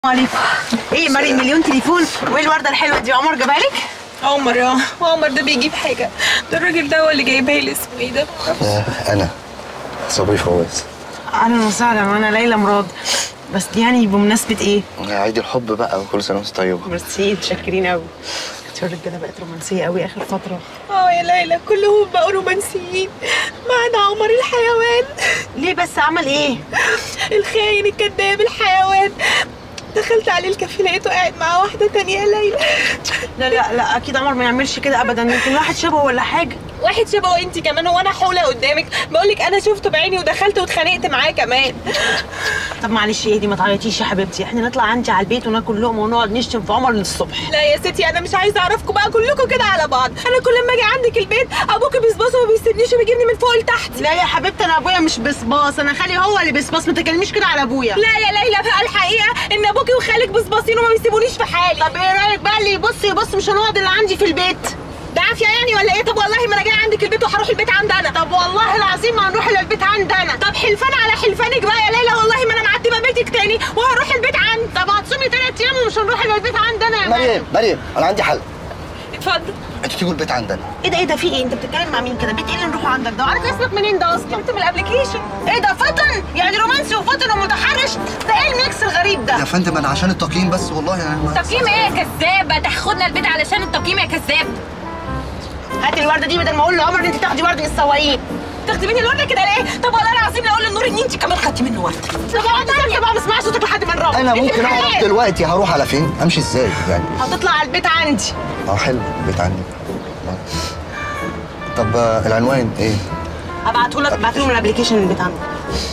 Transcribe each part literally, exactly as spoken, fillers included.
عليكم. ايه مريم مليون تليفون وايه الورده الحلوه دي؟ عمر جابها لك؟ عمر اه عمر ده بيجيب حاجه، ده الراجل ده هو اللي جايبها لي. اسمه ايه ده؟ انا صبري فواز. اهلا وسهلا، انا ليلى مراد. بس دي يعني بمناسبه ايه؟ عيد الحب بقى وكل سنه وانت طيبه. ميرسي، متشكرين قوي. الرجاله بقت رومانسيه قوي اخر فتره. اه يا ليلى كلهم بقوا رومانسيين ما عدا عمر الحيوان. ليه بس؟ عمل ايه؟ الخاين الكذاب الحيوان. دخلت عليه الكافيه لقيته قاعد مع واحده تانية يا ليلى. لا لا لا اكيد عمر ما يعملش كده ابدا، يمكن واحد شبهه ولا حاجه. واحد شبهه انت كمان؟ هو انا حوله قدامك؟ بقول لك انا شفته بعيني ودخلت واتخانقت معاه كمان. طب معلش اهدي ما تعيطيش يا حبيبتي، احنا نطلع عندي على البيت وناكل لقمه ونقعد نشتم في عمر للصبح. لا يا ستي انا مش عايزه اعرفكم بقى كلكم كده على بعض. انا كل ما اجي عندك البيت ابوكي بيصبص وما بيسيبنيش وبيجيبني من فوق لتحت. لا يا حبيبتي انا ابويا مش بصباص، انا خالي هو اللي بصباص، ما تكلميش كده على ابويا. لا يا ليلى بقى الحقيقه ان ابوكي وخالك بصباصين وما بيسيبونيش في حالي. طب ايه رايك بقى اللي يبص يبص، مش هنقعد اللي عندي في البيت. ده عافيه يعني ولا ايه؟ طب والله ما انا جايه عندك البيت وهروح البيت عند انا. طب والله العظيم ما هنروح البيت عند انا. طب حلفان على حلفانك بقى يا ليلى، والله ما انا معتبه بيتك تاني وهروح البيت عند. طب هتصومي ثلاث ايام ومش هنروح البيت عند انا يا مريم مريم انا عندي حل. اتفضل. انتوا تيجوا البيت عندنا. ايه ده ايه ده في ايه؟ انت بتتكلم مع مين كده؟ بيت ايه اللي نروحوا عندك ده؟ عارف اسمك منين ده اصلا؟ جبت من الابلكيشن. ايه ده فطن؟ يعني رومانسي وفطن ومتحرش؟ ده ايه الميكس الغريب ده؟ يا فندم انا عشان التقييم بس والله انا. تقييم ايه يا كذاب؟ هتاخدنا البيت علشان التقييم يا كذاب؟ هاتي الورده دي بدل ما اقول لعمر ان انت تاخدي ورده من السواقين. تاخدي مني الورده كده ليه؟ طب والله العظيم لا اقول للنور ان انت كمان خدتي منه ورده. طب اقعدي ساكته بقى ما اسمعش صوتك لحد ما نروح. انا ممكن اعرف دلوقتي هروح على فين؟ امشي ازاي يعني؟ هتطلع على البيت عندي. اه حلو البيت عندي. طب آه، العنوان ايه؟ هبعته لك، ابعت لهم الابلكيشن البيت عندك.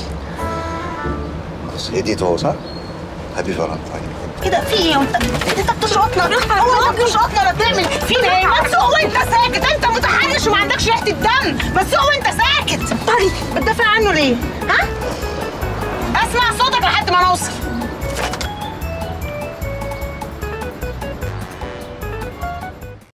بص هديته هو صح؟ هابي فالنتاين. ايه ده في ايه؟ وانت انت بتشقطنا؟ هو انت بتشقطنا ولا بتعمل فينا ايه؟ ما تسوق وانت ساكت، انت متحرش وما عندكش ريحه الدم، ما تسوق وانت ساكت.